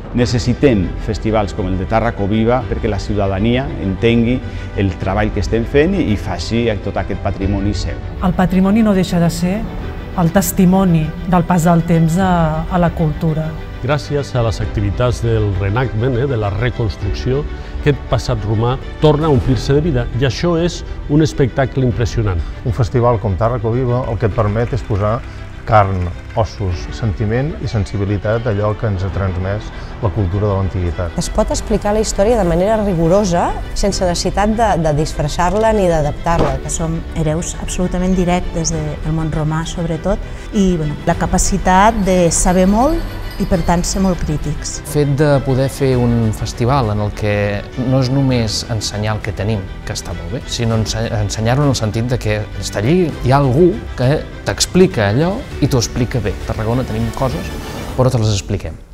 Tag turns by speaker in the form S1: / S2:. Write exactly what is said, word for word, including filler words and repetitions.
S1: Necessitem festivals com el de Tàrraco Viva perquè la ciutadania entengui el treball que estem fent i faci tot aquest patrimoni seu.
S2: El patrimoni no deixa de ser el testimoni del pas del temps a, a la cultura.
S3: Gràcies a les activitats del reenactment, eh, de la reconstrucció, aquest passat romà torna a omplir-se de vida i això és un espectacle impressionant.
S4: Un festival com Tàrraco Viva el que et permet és posar carn, ossos, sentiment i sensibilitat a allò que ens ha transmès la cultura de l'antiguitat.
S5: Es pot explicar la història de manera rigorosa, sense necessitat de, de disfressar-la ni d'adaptar-la.
S6: Som hereus absolutament directes del món romà, sobretot, i bueno, la capacitat de saber molt i, per tant, ser molt crítics.
S7: El fet de poder fer un festival en el que no és només ensenyar el que tenim, que està molt bé, sinó ensenyar-ho en el sentit de que està allí, hi ha algú que t'explica allò i t'ho explica bé. A Tarragona tenim coses, però te les expliquem.